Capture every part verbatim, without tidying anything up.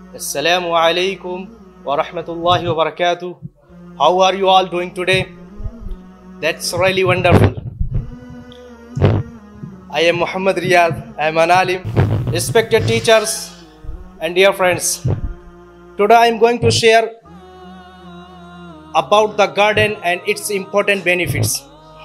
Assalamu alaikum wa rahmatullahi wa barakatuh. How are you all doing today? That's really wonderful. I am Muhammad Riyad. I am an alim. Respected teachers and dear friends, today I am going to share about the garden and its important benefits.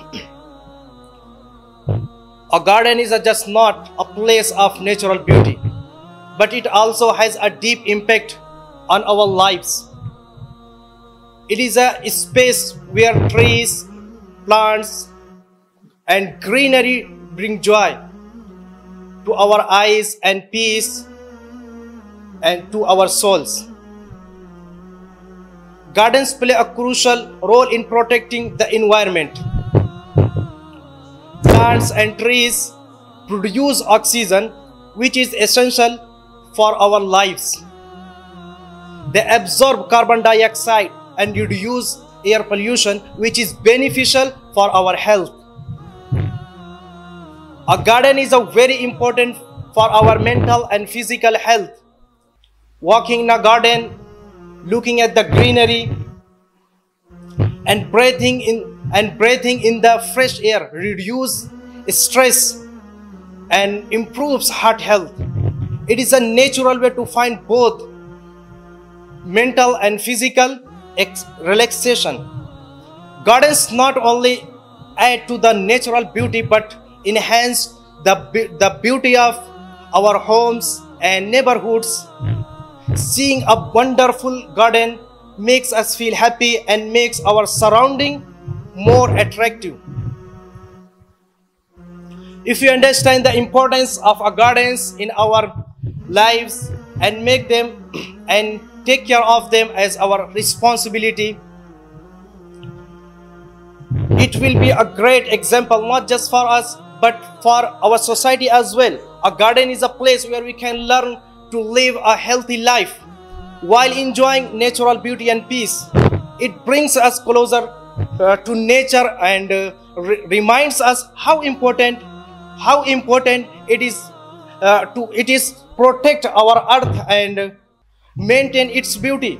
A garden is a just not a place of natural beauty, but it also has a deep impact on our lives. It is a space where trees, plants, and greenery bring joy to our eyes and peace and to our souls. Gardens play a crucial role in protecting the environment. Plants and trees produce oxygen, which is essential for our lives. They absorb carbon dioxide and reduce air pollution, which is beneficial for our health. A garden is a very important for our mental and physical health. Walking in a garden, looking at the greenery, and breathing in and breathing in the fresh air reduce stress and improves heart health. It is a natural way to find both mental and physical relaxation. Gardens not only add to the natural beauty but enhance the, the beauty of our homes and neighborhoods. Seeing a wonderful garden makes us feel happy and makes our surrounding more attractive. If we understand the importance of our gardens in our lives and make them and take care of them as our responsibility, it will be a great example not just for us but for our society as well. A garden is a place where we can learn to live a healthy life while enjoying natural beauty and peace. It brings us closer uh, to nature and uh, re reminds us how important how important it is uh, to it is protect our earth and maintain its beauty.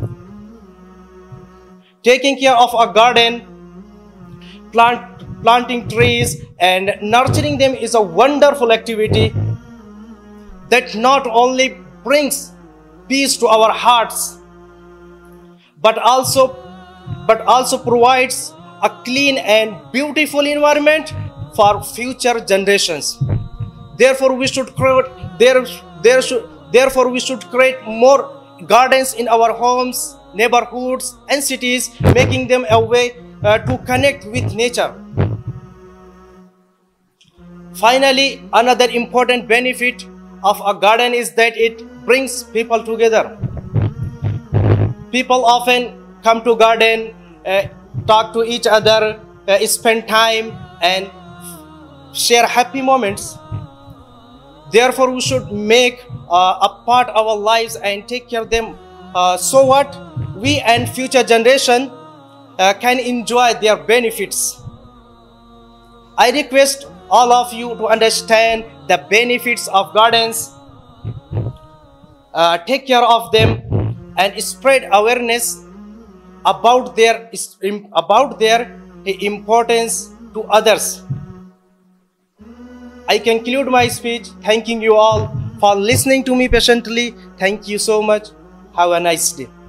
Taking care of a garden, plant planting trees and nurturing them is a wonderful activity that not only brings peace to our hearts but also but also provides a clean and beautiful environment for future generations. Therefore we should create there there should therefore we should create more gardens in our homes, neighborhoods and cities, making them a way uh, to connect with nature. Finally, another important benefit of a garden is that it brings people together. People often come to garden, uh, talk to each other, uh, spend time and share happy moments. Therefore, we should make uh, a part of our lives and take care of them uh, so what we and future generation uh, can enjoy their benefits. I request all of you to understand the benefits of gardens, uh, take care of them and spread awareness about their about their importance to others. I conclude my speech thanking you all for listening to me patiently. Thank you so much. Have a nice day.